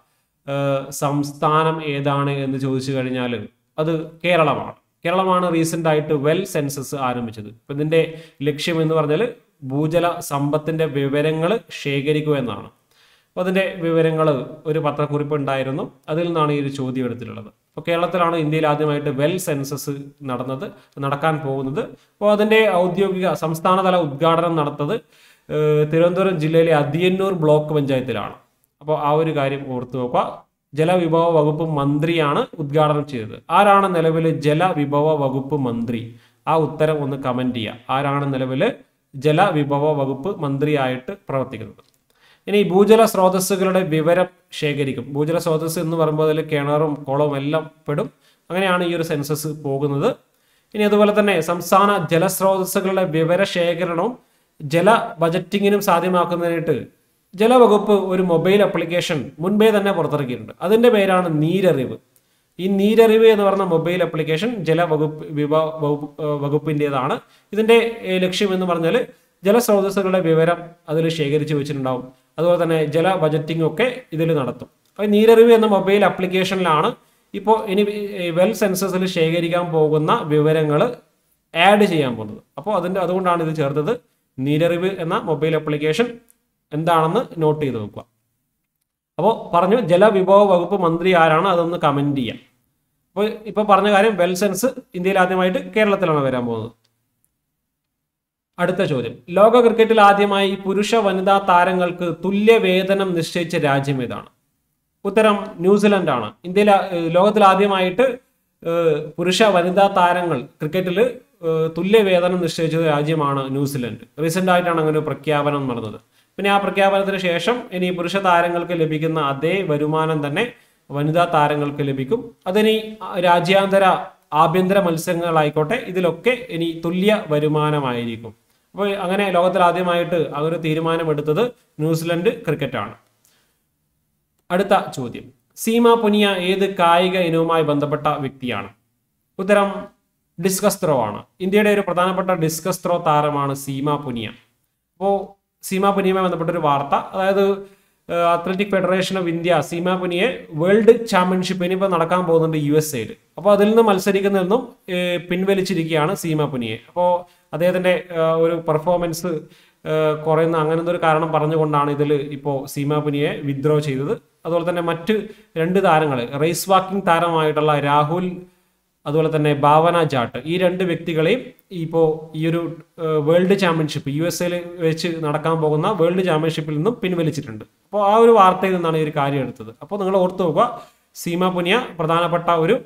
സംസ്ഥാനം ഏതാണ് എന്ന് ചോദിച്ചു കഴിഞ്ഞാൽ അത് കേരളമാണ്. കേരളമാണ് റീസെൻ്റ് ആയിട്ട് വെൽ സെൻസസ് ആരംഭിച്ചത്. അപ്പം ഇതിൻ്റെ ലക്ഷ്യം എന്ന് പറഞ്ഞാൽ ഭൂജല സമ്പത്തിൻ്റെ വിവരങ്ങൾ ശേഖരിക്കുക എന്നാണ്. അപ്പോൾ അതിൻ്റെ വിവരങ്ങൾ ഒരു പത്രക്കുറിപ്പ് ഉണ്ടായിരുന്നു. അതിൽ നിന്നാണ് ഈ ഒരു ചോദ്യം എടുത്തിട്ടുള്ളത്. അപ്പോൾ കേരളത്തിലാണ് ഇന്ത്യയിൽ ആദ്യമായിട്ട് വെൽ സെൻസസ് നടക്കാൻ പോകുന്നത്. അപ്പോൾ അതിൻ്റെ ഔദ്യോഗിക സംസ്ഥാനതല ഉദ്ഘാടനം നടത്തുന്നത് തിരുവനന്തപുരം ജില്ലയിലെ അതിയന്നൂർ ബ്ലോക്ക് പഞ്ചായത്തിലാണ്. അപ്പോൾ ആ ഒരു കാര്യം ഓർത്തു നോക്കുക. ജലവിഭവ വകുപ്പ് മന്ത്രിയാണ് ഉദ്ഘാടനം ചെയ്തത്. ആരാണ് നിലവിൽ ജലവിഭവ വകുപ്പ് മന്ത്രി? ആ ഉത്തരം ഒന്ന് കമന്റ് ചെയ്യുക. ആരാണ് നിലവിൽ ജലവിഭവ വകുപ്പ് മന്ത്രിയായിട്ട് പ്രവർത്തിക്കുന്നത്? ഇനി ഭൂജല സ്രോതസ്സുകളുടെ വിവരം ശേഖരിക്കും. ഭൂജല സ്രോതസ് എന്ന് പറയുമ്പോൾ അതിൽ കിണറും കുളവും എല്ലാം പെടും. അങ്ങനെയാണ് ഈ ഒരു സെൻസസ് പോകുന്നത്. ഇനി അതുപോലെ തന്നെ സംസ്ഥാന ജലസ്രോതസ്സുകളുടെ വിവര ശേഖരണവും ജല ബജറ്റിങ്ങിനും സാധ്യമാക്കുന്നതിനായിട്ട് ജലവകുപ്പ് ഒരു മൊബൈൽ ആപ്ലിക്കേഷൻ മുൻപേ തന്നെ പുറത്തിറക്കിയിട്ടുണ്ട്. അതിൻ്റെ പേരാണ് നീരറിവ്. ഈ നീരറിവ് എന്ന് പറഞ്ഞ മൊബൈൽ ആപ്ലിക്കേഷൻ വകുപ്പിൻ്റെതാണ്. ഇതിൻ്റെ ലക്ഷ്യം എന്ന് പറഞ്ഞാൽ ജലസ്രോതസ്സുകളുടെ വിവരം അതിൽ ശേഖരിച്ച് വെച്ചിട്ടുണ്ടാവും. അതുപോലെ തന്നെ ജല ബജറ്റിംഗ് ഒക്കെ ഇതിൽ നടത്തും. അപ്പോൾ നീരറിവ് എന്ന മൊബൈൽ ആപ്ലിക്കേഷനിലാണ് ഇപ്പോൾ ഇനി വെൽ സെൻസസിൽ ശേഖരിക്കാൻ പോകുന്ന വിവരങ്ങൾ ആഡ് ചെയ്യാൻ പോകുന്നത്. അപ്പോൾ അതുകൊണ്ടാണ് ഇത് ചേർത്തത്. നീരറിവ് എന്ന മൊബൈൽ ആപ്ലിക്കേഷൻ എന്താണെന്ന് നോട്ട് ചെയ്ത് വെക്കുക. അപ്പോൾ പറഞ്ഞു, ജലവിഭവ വകുപ്പ് മന്ത്രി ആരാണ്, അതൊന്ന് കമന്റ് ചെയ്യാം. അപ്പോൾ ഇപ്പോൾ പറഞ്ഞ കാര്യം, വെൽ സെൻസ് ഇന്ത്യയിൽ ആദ്യമായിട്ട് കേരളത്തിലാണ് വരാൻ പോകുന്നത്. അടുത്ത ചോദ്യം, ലോക ക്രിക്കറ്റിൽ ആദ്യമായി പുരുഷ വനിതാ താരങ്ങൾക്ക് തുല്യ വേതനം നിശ്ചയിച്ച രാജ്യം ഏതാണ്? ഉത്തരം ന്യൂസിലൻഡ് ആണ്. ലോകത്തിൽ ആദ്യമായിട്ട് പുരുഷ വനിതാ താരങ്ങൾ ക്രിക്കറ്റിൽ തുല്യ വേതനം നിശ്ചയിച്ച രാജ്യമാണ് ന്യൂസിലൻഡ്. റീസെന്റ് ആയിട്ടാണ് അങ്ങനെ ഒരു പ്രഖ്യാപനം നടന്നത്. പിന്നെ ആ പ്രഖ്യാപനത്തിന് ശേഷം ഇനി പുരുഷ താരങ്ങൾക്ക് ലഭിക്കുന്ന അതേ വരുമാനം തന്നെ വനിതാ താരങ്ങൾക്ക് ലഭിക്കും. അതിനി രാജ്യാന്തര ആഭ്യന്തര മത്സരങ്ങളായിക്കോട്ടെ, ഇതിലൊക്കെ ഇനി തുല്യ വരുമാനമായിരിക്കും. അപ്പോൾ അങ്ങനെ ലോകത്തിൽ ആദ്യമായിട്ട് ആ ഒരു തീരുമാനമെടുത്തത് ന്യൂസിലൻഡ് ക്രിക്കറ്റാണ്. അടുത്ത ചോദ്യം, സീമ പുനിയ ഏത് കായിക ഇനവുമായി ബന്ധപ്പെട്ട വ്യക്തിയാണ്? ഉത്തരം ഡിസ്കസ് ത്രോ ആണ്. ഇന്ത്യയുടെ ഒരു പ്രധാനപ്പെട്ട ഡിസ്കസ് ത്രോ താരമാണ് സീമ പുനിയ. അപ്പോൾ സീമ പുനിയുമായി ബന്ധപ്പെട്ട ഒരു വാർത്ത, അതായത് athletic federation of India Seema പുനിയെ വേൾഡ് ചാമ്പ്യൻഷിപ്പ് ഇനിയിപ്പോൾ നടക്കാൻ പോകുന്നുണ്ട് USA-ൽ. അപ്പോൾ അതിൽ നിന്ന് മത്സരിക്കുന്നതിൽ പിൻവലിച്ചിരിക്കുകയാണ് സീമ പുനിയെ. അപ്പോൾ അദ്ദേഹത്തിന്റെ ഒരു പെർഫോമൻസ് കുറയുന്ന അങ്ങനത്തെ ഒരു കാരണം പറഞ്ഞുകൊണ്ടാണ് ഇതിൽ ഇപ്പോൾ സീമ പുനിയെ വിത്ഡ്രോ ചെയ്തത്. അതുപോലെ തന്നെ മറ്റ് 2 താരങ്ങൾ, റേസ് വാക്കിംഗ് താരമായിട്ടുള്ള രാഹുൽ, അതുപോലെ തന്നെ ഭാവന ജാട്ട്, ഈ 2 വ്യക്തികളെയും ഇപ്പോൾ ഈ ഒരു വേൾഡ് ചാമ്പ്യൻഷിപ്പ് USA-ൽ വെച്ച് നടക്കാൻ പോകുന്ന വേൾഡ് ചാമ്പ്യൻഷിപ്പിൽ നിന്നും പിൻവലിച്ചിട്ടുണ്ട്. അപ്പോൾ ആ ഒരു വാർത്തയിൽ നിന്നാണ് ഈ ഒരു കാര്യം എടുത്തത്. അപ്പോൾ നിങ്ങൾ ഓർത്തു നോക്കുക, സീമ പുനിയ പ്രധാനപ്പെട്ട ഒരു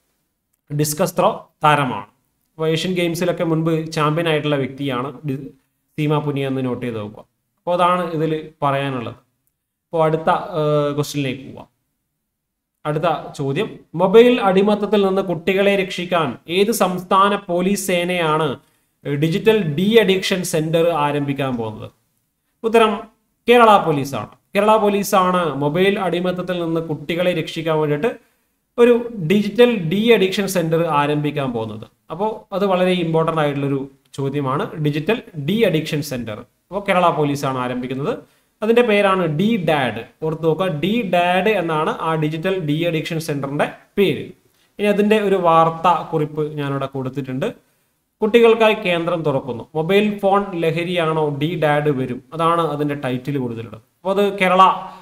ഡിസ്കസ് ത്രോ താരമാണ്. അപ്പോൾ ഏഷ്യൻ ഗെയിംസിലൊക്കെ മുൻപ് ചാമ്പ്യൻ ആയിട്ടുള്ള വ്യക്തിയാണ് സീമ പുനിയ എന്ന് നോട്ട് ചെയ്ത് നോക്കുക. അപ്പോൾ അതാണ് ഇതിൽ പറയാനുള്ളത്. അപ്പോൾ അടുത്ത ക്വസ്റ്റ്യനിലേക്ക് പോവാം. അടുത്ത ചോദ്യം, മൊബൈൽ അടിമത്തത്തിൽ നിന്ന് കുട്ടികളെ രക്ഷിക്കാൻ ഏത് സംസ്ഥാന പോലീസ് സേനയാണ് ഡിജിറ്റൽ ഡി അഡിക്ഷൻ സെന്റർ ആരംഭിക്കാൻ പോകുന്നത്? ഉത്തരം കേരള പോലീസാണ്. കേരള പോലീസാണ് മൊബൈൽ അടിമത്തത്തിൽ നിന്ന് കുട്ടികളെ രക്ഷിക്കാൻ വേണ്ടിയിട്ട് ഒരു ഡിജിറ്റൽ ഡി അഡിക്ഷൻ സെന്റർ ആരംഭിക്കാൻ പോകുന്നത്. അപ്പോൾ അത് വളരെ ഇമ്പോർട്ടൻ്റ് ആയിട്ടുള്ളൊരു ചോദ്യമാണ്. ഡിജിറ്റൽ ഡി അഡിക്ഷൻ സെന്റർ അപ്പോൾ കേരള പോലീസാണ് ആരംഭിക്കുന്നത്. അതിന്റെ പേരാണ് DDAD. ഓർത്ത് നോക്കുക, DDAD എന്നാണ് ആ ഡിജിറ്റൽ ഡി അഡിക്ഷൻ സെന്ററിന്റെ പേര്. ഇനി അതിന്റെ ഒരു വാർത്താ കുറിപ്പ് ഞാനിവിടെ കൊടുത്തിട്ടുണ്ട്. കുട്ടികൾക്കായി കേന്ദ്രം തുറക്കുന്നു, മൊബൈൽ ഫോൺ ലഹരിയാണോ DDAD വരും, അതാണ് അതിന്റെ ടൈറ്റിൽ കൊടുത്തിട്ടുള്ളത്. അപ്പോൾ അത് കേരള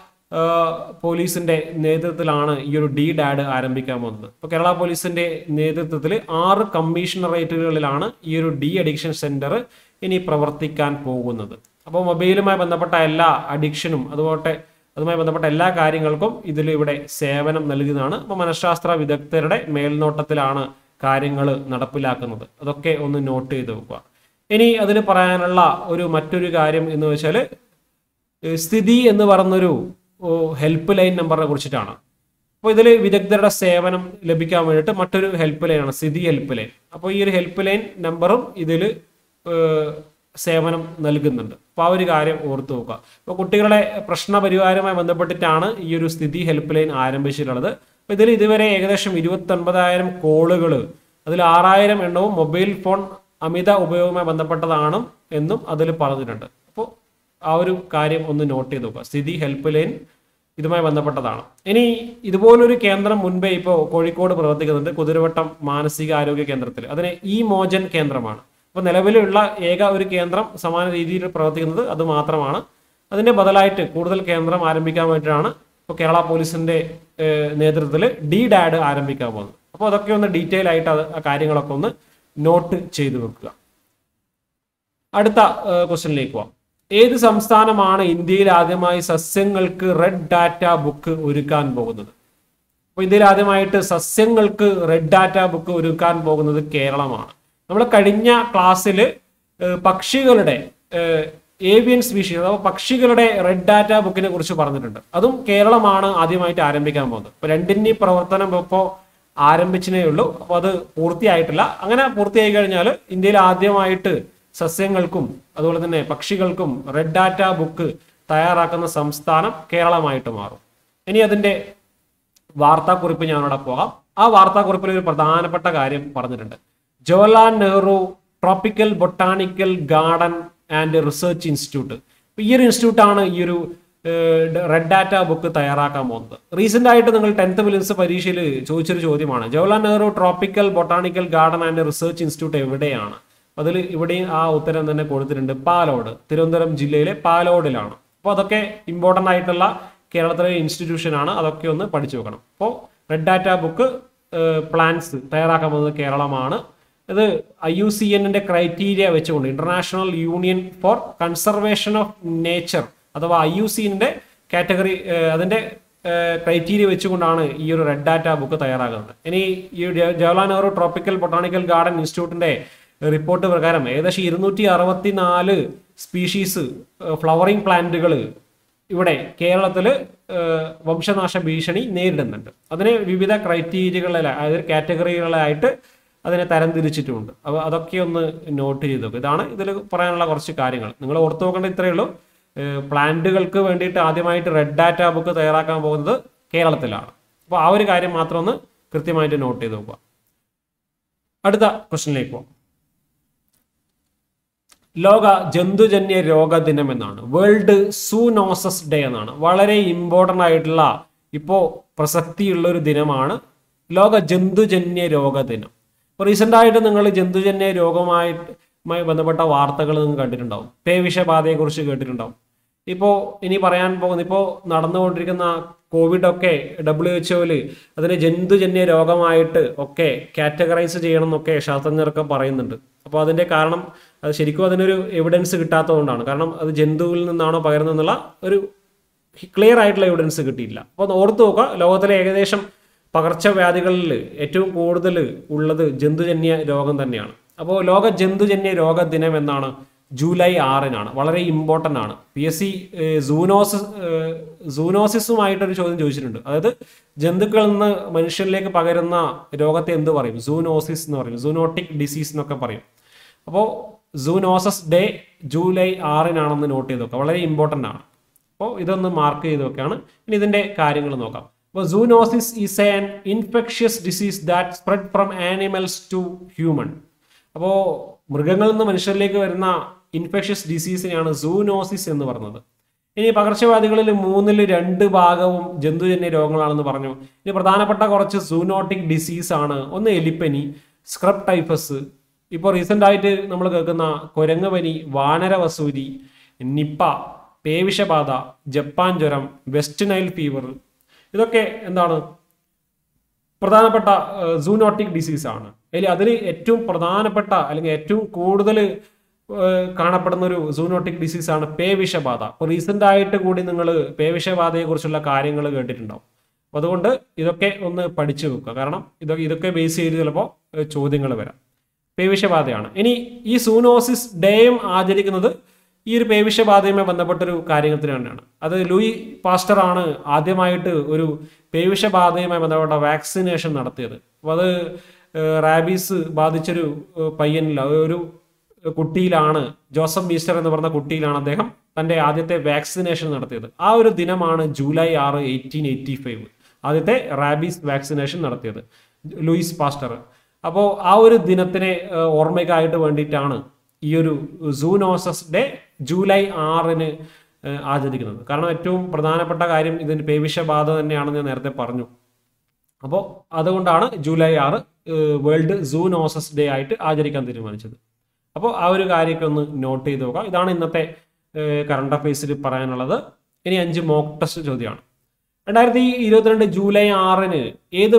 പോലീസിന്റെ നേതൃത്വത്തിലാണ് ഈ ഒരു DDAD ആരംഭിക്കാൻ പോകുന്നത്. അപ്പോൾ കേരള പോലീസിന്റെ നേതൃത്വത്തിൽ 6 കമ്മീഷണറേറ്റുകളിലാണ് ഈ ഒരു ഡി അഡിക്ഷൻ സെന്റർ ഇനി പ്രവർത്തിക്കാൻ പോകുന്നത്. അപ്പോൾ മൊബൈലുമായി ബന്ധപ്പെട്ട എല്ലാ അഡിക്ഷനും അതുമായി ബന്ധപ്പെട്ട എല്ലാ കാര്യങ്ങൾക്കും ഇവിടെ സേവനം നൽകുന്നതാണ്. അപ്പോൾ മനഃശാസ്ത്ര വിദഗ്ധരുടെ മേൽനോട്ടത്തിലാണ് കാര്യങ്ങൾ നടപ്പിലാക്കുന്നത്. അതൊക്കെ ഒന്ന് നോട്ട് ചെയ്ത് വെക്കുക. ഇനി അതിന് പറയാനുള്ള മറ്റൊരു കാര്യം എന്ന് വെച്ചാൽ, സ്ഥിതി എന്ന് പറഞ്ഞൊരു ഹെൽപ്പ് ലൈൻ നമ്പറിനെ കുറിച്ചിട്ടാണ്. അപ്പോൾ ഇതിൽ വിദഗ്ധരുടെ സേവനം ലഭിക്കാൻ വേണ്ടിയിട്ട് മറ്റൊരു ഹെൽപ്പ് ലൈനാണ് സ്ഥിതി ഹെൽപ്പ് ലൈൻ. അപ്പോൾ ഈ ഒരു ഹെൽപ്പ് ലൈൻ നമ്പറും ഇതിൽ സേവനം നൽകുന്നുണ്ട്. അപ്പോൾ ആ ഒരു കാര്യം ഓർത്തു നോക്കുക. അപ്പോൾ കുട്ടികളുടെ പ്രശ്ന പരിഹാരവുമായി ബന്ധപ്പെട്ടിട്ടാണ് ഈ ഒരു സ്ഥിതി ഹെൽപ്പ് ലൈൻ ആരംഭിച്ചിട്ടുള്ളത്. അപ്പോൾ ഇതിൽ ഇതുവരെ ഏകദേശം 29,000 കോളുകൾ, അതിൽ 6,000 എണ്ണവും മൊബൈൽ ഫോൺ അമിത ഉപയോഗവുമായി ബന്ധപ്പെട്ടതാണ് എന്നും അതിൽ പറഞ്ഞിട്ടുണ്ട്. അപ്പോൾ ആ ഒരു കാര്യം ഒന്ന് നോട്ട് ചെയ്ത് നോക്കുക. സ്ഥിതി ഹെൽപ്പ് ലൈൻ ഇതുമായി ബന്ധപ്പെട്ടതാണ്. ഇനി ഇതുപോലൊരു കേന്ദ്രം മുൻപേ ഇപ്പോൾ കോഴിക്കോട് പ്രവർത്തിക്കുന്നുണ്ട്, കുതിരവട്ടം മാനസികാരോഗ്യ കേന്ദ്രത്തിൽ. അതിന് മോചൻ കേന്ദ്രമാണ്. അപ്പോൾ നിലവിലുള്ള ഏക ഒരു കേന്ദ്രം സമാന രീതിയിൽ പ്രവർത്തിക്കുന്നത് അത് മാത്രമാണ്. അതിന്റെ ബദലായിട്ട് കൂടുതൽ കേന്ദ്രം ആരംഭിക്കാൻ വേണ്ടിയിട്ടാണ് ഇപ്പോൾ കേരള പോലീസിന്റെ നേതൃത്വത്തിൽ DDAD ആരംഭിക്കാൻ പോകുന്നത്. അപ്പോൾ അതൊക്കെ ഒന്ന് ഡീറ്റെയിൽ ആയിട്ട് ആ കാര്യങ്ങളൊക്കെ ഒന്ന് നോട്ട് ചെയ്തു വെക്കുക. അടുത്ത ക്വസ്റ്റ്യനിലേക്ക് പോവാം. ഏത് സംസ്ഥാനമാണ് ഇന്ത്യയിൽ ആദ്യമായി സസ്യങ്ങൾക്ക് റെഡ് ഡാറ്റ ബുക്ക് ഒരുക്കാൻ പോകുന്നത്? അപ്പോൾ ഇന്ത്യയിൽ ആദ്യമായിട്ട് സസ്യങ്ങൾക്ക് റെഡ് ഡാറ്റ ബുക്ക് ഒരുക്കാൻ പോകുന്നത് കേരളമാണ്. നമ്മൾ കഴിഞ്ഞ ക്ലാസ്സിൽ പക്ഷികളുടെ ഏവിയൻ സ്പീഷീസ് അഥവാ പക്ഷികളുടെ റെഡ് ഡാറ്റ ബുക്കിനെ കുറിച്ച് പറഞ്ഞിട്ടുണ്ട്. അതും കേരളമാണ് ആദ്യമായിട്ട് ആരംഭിക്കാൻ പോകുന്നത്. അപ്പോൾ രണ്ടിൻ്റെയും പ്രവർത്തനം ഇപ്പോൾ ആരംഭിച്ചേ ഉള്ളൂ. അപ്പോൾ അത് പൂർത്തിയായിട്ടില്ല. അങ്ങനെ പൂർത്തിയായി കഴിഞ്ഞാൽ ഇന്ത്യയിൽ ആദ്യമായിട്ട് സസ്യങ്ങൾക്കും അതുപോലെ തന്നെ പക്ഷികൾക്കും റെഡ് ഡാറ്റ ബുക്ക് തയ്യാറാക്കുന്ന സംസ്ഥാനം കേരളമായിട്ട് മാറും. ഇനി അതിന്റെ വാർത്താക്കുറിപ്പ് ഞാനിവിടെ പോകാം. ആ വാർത്താക്കുറിപ്പിൽ ഒരു പ്രധാനപ്പെട്ട കാര്യം പറഞ്ഞിട്ടുണ്ട്. Jawaharlal Nehru tropical botanical garden and research institute. ഈ ഒരു ഇൻസ്റ്റിറ്റ്യൂട്ടാണ് ഈ ഒരു റെഡ് ഡാറ്റ ബുക്ക് തയ്യാറാക്കാൻ പോകുന്നത്. റീസെന്റ് ആയിട്ട് നിങ്ങൾ 10th പ്രിലിംസ് പരീക്ഷയിൽ ചോദിച്ചൊരു ചോദ്യമാണ്, Jawaharlal Nehru tropical botanical garden and research institute എവിടെയാണ്? അതിൽ ഇവിടെയും ആ ഉത്തരം തന്നെ കൊടുത്തിട്ടുണ്ട്, പാലോട്, തിരുവനന്തപുരം ജില്ലയിലെ പാലോടിലാണ്. അപ്പോൾ അതൊക്കെ ഇമ്പോർട്ടൻ്റ് ആയിട്ടുള്ള കേരളത്തിലെ ഇൻസ്റ്റിറ്റ്യൂഷൻ ആണ്, അതൊക്കെ ഒന്ന് പഠിച്ചു വെക്കണം. അപ്പോൾ റെഡ് ഡാറ്റ ബുക്ക് പ്ലാൻസ് തയ്യാറാക്കാൻ പോകുന്നത് കേരളമാണ്. ഇത് IUCN ക്രൈറ്റീരിയ വെച്ചുകൊണ്ട്, international union for conservation of nature അഥവാ IUCN കാറ്റഗറി അതിന്റെ ക്രൈറ്റീരിയ വെച്ചുകൊണ്ടാണ് ഈ ഒരു റെഡ് ഡാറ്റ ബുക്ക് തയ്യാറാക്കുന്നത്. ഇനി ഈ Jawaharlal Nehru tropical botanical garden ഇൻസ്റ്റിറ്റ്യൂട്ടിന്റെ റിപ്പോർട്ട് പ്രകാരം ഏകദേശം 264 സ്പീഷീസ് ഫ്ലവറിംഗ് പ്ലാന്റുകൾ ഇവിടെ കേരളത്തിൽ വംശനാശ ഭീഷണി നേരിടുന്നുണ്ട്. അതിനെ വിവിധ ക്രൈറ്റീരിയകളിലായി, അതായത് കാറ്റഗറികളായിട്ട് അതിനെ തരംതിരിച്ചിട്ടുമുണ്ട്. അപ്പോൾ അതൊക്കെ ഒന്ന് നോട്ട് ചെയ്ത് നോക്കുക. ഇതാണ് ഇതിൽ പറയാനുള്ള കുറച്ച് കാര്യങ്ങൾ. നിങ്ങൾ ഓർത്തു നോക്കേണ്ട ഇത്രയേ ഉള്ളൂ. പ്ലാന്റുകൾക്ക് വേണ്ടിയിട്ട് ആദ്യമായിട്ട് റെഡ് ഡാറ്റ ബുക്ക് തയ്യാറാക്കാൻ പോകുന്നത് കേരളത്തിലാണ്. അപ്പോൾ ആ ഒരു കാര്യം മാത്രം ഒന്ന് കൃത്യമായിട്ട് നോട്ട് ചെയ്ത് നോക്കുക. അടുത്ത ക്വസ്റ്റ്യനിലേക്ക് പോകാം. ലോക ജന്തുജന്യ രോഗ ദിനം എന്നാണ്, വേൾഡ് സൂനോസസ് ഡേ എന്നാണ്. വളരെ ഇമ്പോർട്ടൻ്റ് ആയിട്ടുള്ള ഇപ്പോൾ പ്രസക്തിയുള്ള ഒരു ദിനമാണ് ലോക ജന്തുജന്യ രോഗ ദിനം. ഇപ്പോൾ റീസെൻ്റ് ആയിട്ട് നിങ്ങൾ ജന്തുജന്യ രോഗവുമായി ബന്ധപ്പെട്ട വാർത്തകൾ നിങ്ങൾ കണ്ടിട്ടുണ്ടാവും. പേവിഷബാധയെക്കുറിച്ച് കേട്ടിട്ടുണ്ടാവും. ഇപ്പോൾ ഇനി പറയാൻ പോകുന്ന, ഇപ്പോൾ നടന്നുകൊണ്ടിരിക്കുന്ന കോവിഡൊക്കെ WHO അതിനെ ജന്തുജന്യ രോഗമായിട്ട് ഒക്കെ കാറ്റഗറൈസ് ചെയ്യണം എന്നൊക്കെ ശാസ്ത്രജ്ഞരൊക്കെ പറയുന്നുണ്ട്. അപ്പോൾ അതിൻ്റെ കാരണം അത് ശരിക്കും അതിനൊരു എവിഡൻസ് കിട്ടാത്തതുകൊണ്ടാണ്. കാരണം അത് ജന്തുവിൽ നിന്നാണോ പകരുന്നതെന്നുള്ള ഒരു ക്ലിയർ ആയിട്ടുള്ള എവിഡൻസ് കിട്ടിയില്ല. അപ്പോൾ ഓർത്ത് നോക്കുക, ലോകത്തിലെ ഏകദേശം പകർച്ചവ്യാധികളിൽ ഏറ്റവും കൂടുതൽ ഉള്ളത് ജന്തുജന്യ രോഗം തന്നെയാണ്. അപ്പോൾ ലോക ജന്തുജന്യ രോഗ ദിനം എന്നാണ്, ജൂലൈ 6-നാണ്. വളരെ ഇമ്പോർട്ടൻ്റ് ആണ്. PSC സൂനോസിസുമായിട്ടൊരു ചോദ്യം ചോദിച്ചിട്ടുണ്ട്. അതായത് ജന്തുക്കളിൽ നിന്ന് മനുഷ്യരിലേക്ക് പകരുന്ന രോഗത്തെ എന്ത് പറയും? സൂനോസിസ് എന്ന് പറയും, സൂനോട്ടിക് ഡിസീസ് എന്നൊക്കെ പറയും. അപ്പോൾ സൂനോസസ് ഡേ ജൂലൈ 6-നാണെന്ന് നോട്ട് ചെയ്ത് വെക്കുക, വളരെ ഇമ്പോർട്ടൻ്റ് ആണ്. അപ്പോൾ ഇതൊന്ന് മാർക്ക് ചെയ്ത് വെക്കുകയാണ്. ഇനി ഇതിൻ്റെ കാര്യങ്ങൾ നോക്കാം. അപ്പോൾ zoonosis is an infectious disease that spread from animals to human. അപ്പോൾ മൃഗങ്ങളിൽ നിന്ന് മനുഷ്യരിലേക്ക് വരുന്ന ഇൻഫെക്ഷ്യസ് ഡിസീസിനെയാണ് സൂനോസിസ് എന്ന് പറയുന്നത്. ഇനി പകർച്ചവ്യാധികളിൽ 2/3 ജന്തുജന്യ രോഗങ്ങളാണെന്ന് പറഞ്ഞു. ഇനി പ്രധാനപ്പെട്ട കുറച്ച് സൂനോട്ടിക് ഡിസീസ് ആണ്. ഒന്ന് എലിപ്പനി, സ്ക്രബ് ടൈഫസ്, ഇപ്പോൾ റീസെൻ്റ് ആയിട്ട് നമ്മൾ കേൾക്കുന്ന കുരങ്ങ് പനി, വാനരവസൂരി, നിപ്പ, പേവിഷബാധ, ജപ്പാൻ ജ്വരം, വെസ്റ്റ് നൈൽ ഫീവർ, ഇതൊക്കെ എന്താണ് പ്രധാനപ്പെട്ട സൂനോട്ടിക് ഡിസീസ് ആണ്. അതിൽ ഏറ്റവും പ്രധാനപ്പെട്ട അല്ലെങ്കിൽ ഏറ്റവും കൂടുതൽ കാണപ്പെടുന്ന ഒരു സൂനോട്ടിക് ഡിസീസ് ആണ് പേവിഷബാധ. അപ്പോൾ റീസെൻ്റ് ആയിട്ട് കൂടി നിങ്ങൾ പേവിഷബാധയെക്കുറിച്ചുള്ള കാര്യങ്ങൾ കേട്ടിട്ടുണ്ടാവും. അപ്പോൾ അതുകൊണ്ട് ഇതൊക്കെ ഒന്ന് പഠിച്ചു വെക്കുക. കാരണം ഇതൊക്കെ ബേസ് ചെയ്ത് ചിലപ്പോൾ ചോദ്യങ്ങൾ വരാം. പേവിഷബാധയാണ്. ഇനി ഈ സൂനോസിസ് ഡേയും ആചരിക്കുന്നത് ഈ ഒരു പേവിഷബാധയുമായി ബന്ധപ്പെട്ടൊരു കാര്യത്തിന് തന്നെയാണ്. അത് ലൂയി പാസ്റ്റർ ആണ് ആദ്യമായിട്ട് ഒരു പേവിഷബാധയുമായി ബന്ധപ്പെട്ട വാക്സിനേഷൻ നടത്തിയത്. അപ്പോൾ അത് റാബീസ് ബാധിച്ചൊരു പയ്യനില്ല, ഒരു കുട്ടിയിലാണ്, ജോസഫ് മീസ്റ്റർ എന്ന് പറഞ്ഞ കുട്ടിയിലാണ് അദ്ദേഹം തൻ്റെ ആദ്യത്തെ വാക്സിനേഷൻ നടത്തിയത്. ആ ഒരു ദിനമാണ് ജൂലൈ 6, 1885 ആദ്യത്തെ റാബീസ് വാക്സിനേഷൻ നടത്തിയത് ലൂയിസ് പാസ്റ്റർ. അപ്പോൾ ആ ഒരു ദിനത്തിനെ ഓർമ്മയ്ക്കായിട്ട് വേണ്ടിയിട്ടാണ് ഈ ഒരു സൂനോസസ് ഡേ ജൂലൈ 6-ന് ആചരിക്കുന്നത്. കാരണം ഏറ്റവും പ്രധാനപ്പെട്ട കാര്യം ഇതിന് പേവിഷബാധ തന്നെയാണെന്ന് ഞാൻ നേരത്തെ പറഞ്ഞു. അപ്പോൾ അതുകൊണ്ടാണ് ജൂലൈ 6 വേൾഡ് സൂനോസസ് ഡേ ആയിട്ട് ആചരിക്കാൻ തീരുമാനിച്ചത്. അപ്പോൾ ആ ഒരു കാര്യമൊക്കെ ഒന്ന് നോട്ട് ചെയ്ത് നോക്കാം. ഇതാണ് ഇന്നത്തെ കറണ്ട് അഫയേഴ്സിൽ പറയാനുള്ളത്. ഇനി 5 മോക്ക് ടെസ്റ്റ് ചോദ്യമാണ്. 2022 ജൂലൈ 6-ന് ഏത്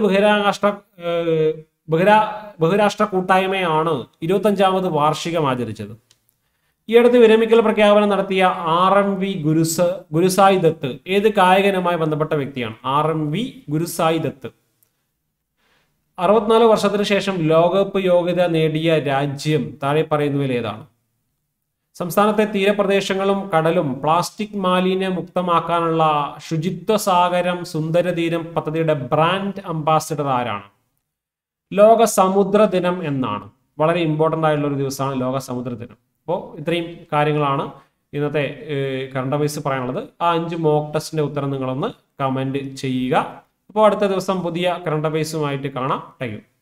ബഹിരാഷ്ട്ര കൂട്ടായ്മയാണ് 25ാമത് വാർഷികം ആചരിച്ചത്? ഈ അടുത്ത് വിരമിക്കൽ പ്രഖ്യാപനം നടത്തിയ RMV ഗുരുസായി ദത്ത് ഏത് കായികനുമായി ബന്ധപ്പെട്ട വ്യക്തിയാണ്? RMV ഗുരുസായി ദത്ത്. 64 വർഷത്തിന് ശേഷം ലോകകപ്പ് യോഗ്യത നേടിയ രാജ്യം താഴെ പറയുന്നവയിൽ ഏതാണ്? സംസ്ഥാനത്തെ തീരപ്രദേശങ്ങളും കടലും പ്ലാസ്റ്റിക് മാലിന്യ മുക്തമാക്കാനുള്ള ശുചിത്വ സാഗരം സുന്ദരതീരം പദ്ധതിയുടെ ബ്രാൻഡ് അംബാസിഡർ ആരാണ്? ലോക സമുദ്ര ദിനം എന്നാണ്. വളരെ ഇമ്പോർട്ടൻ്റ് ആയിട്ടുള്ള ഒരു ദിവസമാണ് ലോക സമുദ്ര ദിനം. അപ്പോൾ ഇത്രയും കാര്യങ്ങളാണ് ഇന്നത്തെ കറണ്ട് അഫയേഴ്സ് പറയാനുള്ളത്. ആ 5 മോക്ക് ടെസ്റ്റിന്റെ ഉത്തരം നിങ്ങളൊന്ന് കമന്റ് ചെയ്യുക. അപ്പോൾ അടുത്ത ദിവസം പുതിയ കറണ്ട് അഫയേഴ്സുമായിട്ട് കാണാം. Thank U.